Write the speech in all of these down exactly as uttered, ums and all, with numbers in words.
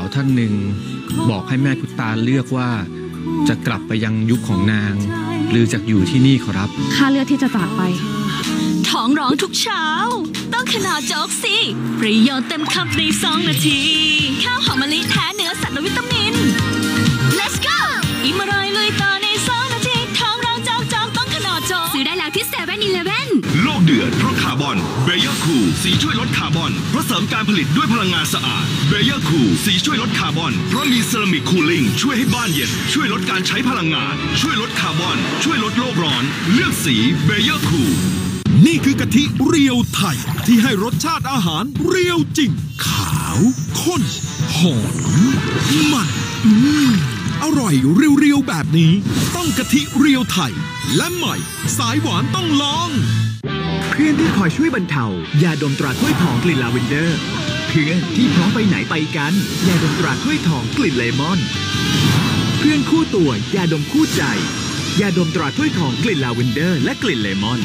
ท่านหนึ่งบอกให้แม่พุตาเลือกว่าจะกลับไปยังยุคของนางหรือจะอยู่ที่นี่ขอรับข้าเลือกที่จะจากไปท้องร้องทุกเช้าต้องขนาดโจ๊กสิประโยชน์เต็มคำในสองนาทีข้าวหอมมะลิแท้เนื้อสัตว์และวิตามิน Let's go อิ่มอร่อยลุยต่อในสองนาทีท้องร้องจอกจอกต้องขนาดโจ๊กซื้อได้แล้วที่เซเว่นอีเลฟเว่นโลกเดือดเพราะคาร์บอนเบเยอร์คูลสีช่วยลดคาร์บอนเพราะเสริมการผลิตด้วยพลังงานสะอาดเบเยอร์คูลสีช่วยลดคาร์บอนเพราะมีเซรามิกคูลิ่งช่วยให้บ้านเย็นช่วยลดการใช้พลังงานช่วยลดคาร์บอนช่วยลดโลกร้อนเลือกสีเบเยอร์คูลนี่คือกะทิเรียวไทยที่ให้รสชาติอาหารเรียวจริงขาวข้นหอมมันอืมอร่อยเรียวๆแบบนี้ต้องกะทิเรียวไทยและใหม่สายหวานต้องลองเพื่อนที่คอยช่วยบรรเทายาดมตราถ้วยทองกลิ่นลาเวนเดอร์เพื่อนที่พร้อมไปไหนไปกันยาดมตราถ้วยทองกลิ่นเลมอนเพื่อนคู่ตัวยาดมคู่ใจยาดมตราถ้วยทองกลิ่นลาเวนเดอร์และกลิ่นเลมอน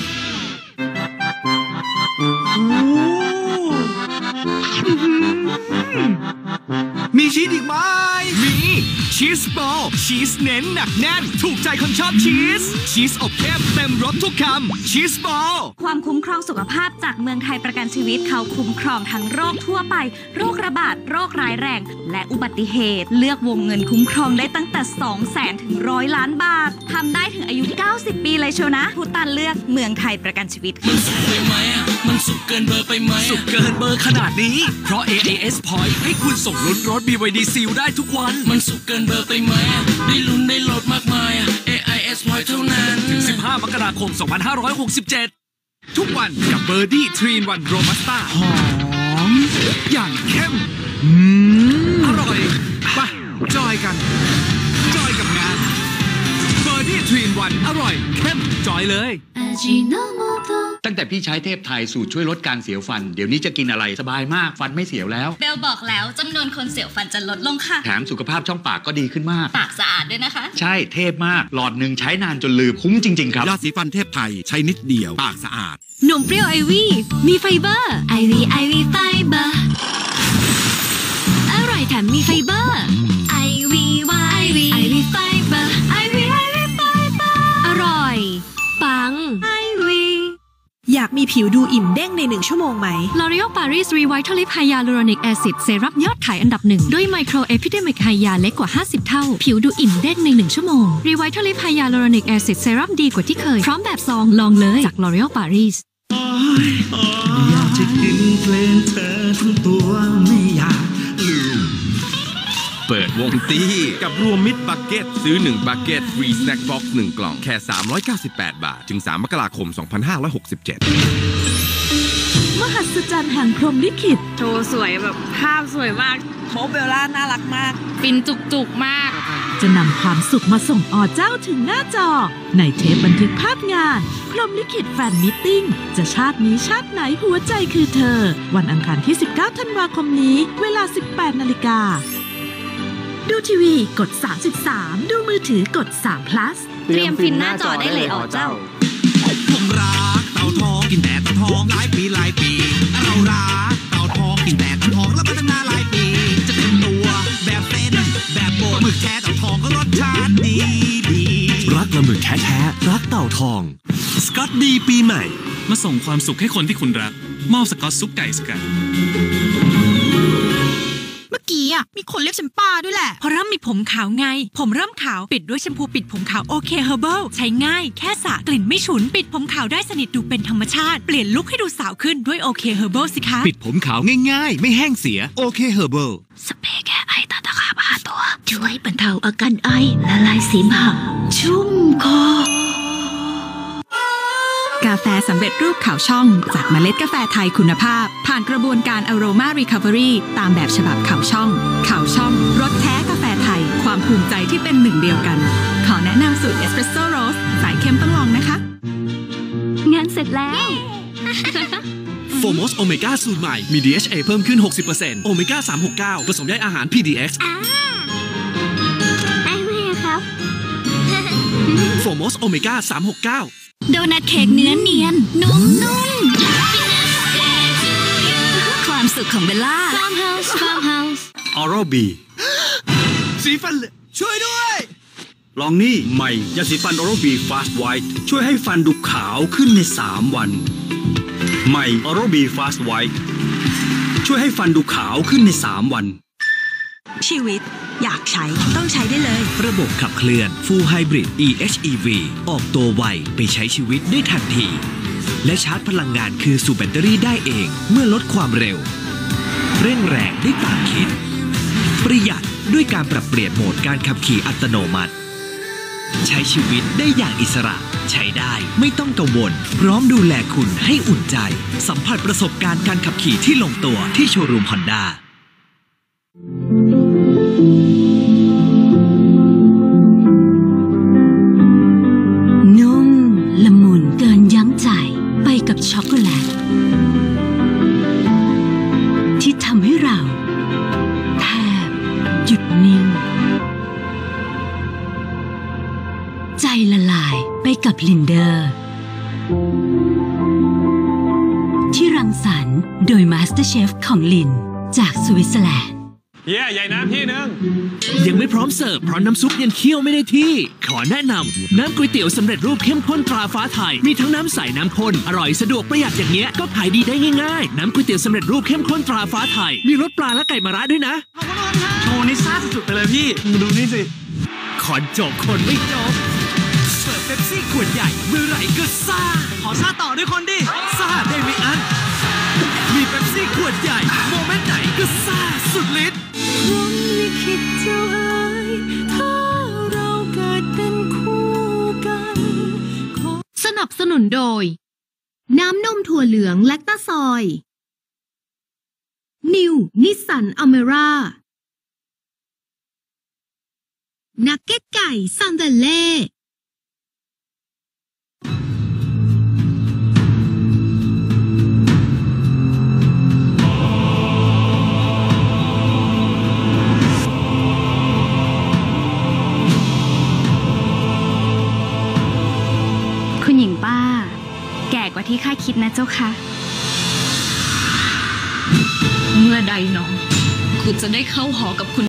มีชีสอีกไหมมีชีสบอลชีสเน้นหนักแน่นถูกใจคนชอบชีสชีสอบเข้มเต็มรสทุกคำชีสบอลความคุ้มครองสุขภาพจากเมืองไทยประกันชีวิตเขาคุ้มครองทั้งโรคทั่วไปโรคระบาดโรคร้ายแรงและอุบัติเหตุเลือกวงเงินคุ้มครองได้ตั้งแต่ สองแสน ถึงหนึ่งร้อยล้านบาททำได้ถึงอายุเก้าสิบปีเลยเชียวนะผู้ตันเลือกเมืองไทยประกันชีวิตมันสุกไปไหมมันสุกเกินเบอร์ไปไหมสุกเกินเบอร์ขนาดนี้เพราะ เอ เอ เอส Point ให้คุณส่งลุ้นรถ บี วาย ดี Seal ได้ทุกวันมันสุกเกินเบอร์ไปไหมได้ลุ้นได้ลดมากมาย เอ ไอ เอส Point เท่านั้นถึงสิบห้ามกราคมสองพันห้าร้อยหกสิบเจ็ดทุกวันกับเบอร์ดี้ทรี อิน วัน โรบัสต้าหอมอย่างเข้มอืมอร่อยไปจอยกันจอยกับงานเบอร์ดี้ทรี อิน วัน อร่อยเข้มจอยเลยตั้งแต่พี่ใช้เทพไทยสูตรช่วยลดการเสียวฟันเดี๋ยวนี้จะกินอะไรสบายมากฟันไม่เสียวแล้วเบลบอกแล้วจำนวนคนเสียวฟันจะลดลงค่ะแถมสุขภาพช่องปากก็ดีขึ้นมากปากสะอาดด้วยนะคะใช่เทพมากหลอดหนึ่งใช้นานจนลืมคุ้มจริงๆครับยาสีฟันเทพไทยใช้นิดเดียวปากสะอาดนมเปรี้ยวไอวี่มีไฟเบอร์ไอวี่ไอวี่ไฟเบอร์อร่อยแถมมีไฟเบอร์ไอวี่ไอวี่ไอวี่ไฟเบอร์ไอวี่ไอวี่ไฟเบอร์อร่อยปังไอวี่อยากมีผิวดูอิ่มเด้งในหนึ่งชั่วโมงไหม L'Oréal Paris Revitalift Hyaluronic Acid เซรั่มยอดขายอันดับหนึ่งด้วย Micro Epidemic Hya เล็กกว่าห้าสิบเท่าผิวดูอิ่มเด้งในหนึ่งชั่วโมง Revitalift Hyaluronic Acid เซรั่มดีกว่าที่เคยพร้อมแบบซองลองเลยจาก L'Oréal Paris อยากจะกินเพลงเธอทั้งตัวไม่อยากลืมเปิดวงตีกับรวมมิตรบักเก็ตซื้อหนึ่งบักเก็ตฟรีสแน็คบ็อกซ์หนึ่งกล่องแค่สามร้อยเก้าสิบแปดบาทถึงสามมกราคมสองพันห้าร้อยหกสิบเจ็ดมหัศจรรย์แห่งพรหมลิขิตโชว์สวยแบบภาพสวยมากโมเบลล่าน่ารักมากฟินจุกๆมากจะนำความสุขมาส่งอเจ้าถึงหน้าจอในเทปบันทึกภาพงานพรหมลิขิตแฟนมิตติ้งจะชาตินี้ชาติไหนหัวใจคือเธอวันอังคารที่สิบเก้าธันวาคมนี้เวลา สิบแปดนาฬิกาดูทีวีกดสามสิบสามดูมือถือกดสาม plus เตรียมฟินหน้าจอได้เลยอ๋อเจ้าผมรักเต่าทองกินแต่เต่าทองหลายปีหลายปีเรารักเต่าทองกินแต่เต่าทองแล้วพัฒนาหลายปีจะเต็มตัวแบบเส้นแบบโบหมึกแท้เต่าทองก็รสชาติดีดีรักละหมึกแท้แท้รักเต่าทองสกอตดีปีใหม่มาส่งความสุขให้คนที่คุณรักมอบสกอตซุปไก่สกัดเมื่อกี้อ่ะมีคนเรียกฉันป้าด้วยแหละเพราะเริ่มมีผมขาวไงผมเริ่มขาวปิดด้วยแชมพูปิดผมขาวโอเคเฮอร์เบิลใช้ง่ายแค่สระกลิ่นไม่ฉุนปิดผมขาวได้สนิทดูเป็นธรรมชาติเปลี่ยนลุคให้ดูสาวขึ้นด้วยโอเคเฮอร์เบิลสิคะปิดผมขาวง่ายๆไม่แห้งเสียโอเคเฮอร์เบิลสเปรย์แก้ไอตาตะขาบหาตัวช่วยบรรเทาอาการไอละลายเสมหะชุ่มคอกาแฟสำเร็จรูปขาวช่องจากเมล็ดกาแฟไทยคุณภาพผ่านกระบวนการ Aroma Recovery ตามแบบฉบับขาวช่องขาวช่องรสแท้กาแฟไทยความภูมิใจที่เป็นหนึ่งเดียวกันขอแนะนำสูตรเอสเปรสโซ่โรสสายเข้มต้องลองนะคะงานเสร็จแล้วโฟมอสโอเมก้าสูตรใหม่มี ดี เอช เอ เพิ่มขึ้น หกสิบเปอร์เซ็นต์ โอเมก้า สามหกเก้า ผสมใยอาหาร พี ดี เอ็กซ์ได้ไหมครับโฟมอสโอเมก้า สามหกเก้าโดนัทเค้กเนื้อเนียนนุ่มๆความสุขของเบลล่า Farmhouse Farmhouse Oral-B สีฟันเลยช่วยด้วยลองนี่ใหม่ยาสีฟันโอโรบีฟาสต์ไวท์ช่วยให้ฟันดูขาวขึ้นในสามวันใหม่โอโรบีฟาสต์ไวท์ช่วยให้ฟันดูขาวขึ้นในสามวันชีวิตอยากใช้ต้องใช้ได้เลยระบบขับเคลื่อน Full Hybrid อี เอช อี วี ออกตัวไวไปใช้ชีวิตได้ทันทีและชาร์จพลังงานคืนสู่แบตเตอรี่ได้เองเมื่อลดความเร็วเร่งแรงได้ตามคิดประหยัดด้วยการปรับเปลี่ยนโหมดการขับขี่อัตโนมัติใช้ชีวิตได้อย่างอิสระใช้ได้ไม่ต้องกังวลพร้อมดูแลคุณให้อุ่นใจสัมผัสประสบการณ์การขับขี่ที่ลงตัวที่โชว์รูม Honda นุ่มละมุนเกินยั้งใจไปกับช็อกโกแลตที่ทำให้เราแทบหยุดนิ่งใจละลายไปกับลินเดอร์ที่รังสรรค์โดยมาสเตอร์เชฟของลินจากสวิตเซอร์แลนด์เย่ใหญ่น้ำพี่นึงยังไม่พร้อมเสิร์ฟเพราะน้ำซุปยังเคี่ยวไม่ได้ที่ขอแนะนำน้ำก๋วยเตี๋ยวสำเร็จรูปเข้มข้นตราฟ้าไทยมีทั้งน้ำใสน้ำข้นอร่อยสะดวกประหยัดอย่างเงี้ยก็ขายดีได้ง่ายๆน้ำก๋วยเตี๋ยวสำเร็จรูปเข้มข้นตราฟ้าไทยมีรสปลาและไก่มะระด้วยนะโชว์นี่ซ่าสุดๆไปเลยพี่ดูนี่สิขอนจบคนไม่จบเปิดเป๊ปซี่ขวดใหญ่เมื่อไหร่ก็ซ่าขอซ่าต่อด้วยคนดิซ่าได้ไม่อั้นมีเป๊ปซี่ขวดใหญ่โมเมนต์ไหนก็ซ่าสุดฤทธิ์สนับสนุนโดยน้ำนมถั่วเหลืองแลคตาซอยนิวนิสสันอเมร่านักเก็ตไก่ซันเดเล่คุณหญิงป้าแก่กว่าที่ข้าคิดนะเจ้าค่ะเมื่อใดหนอกูจะได้เข้าหอกับคุณ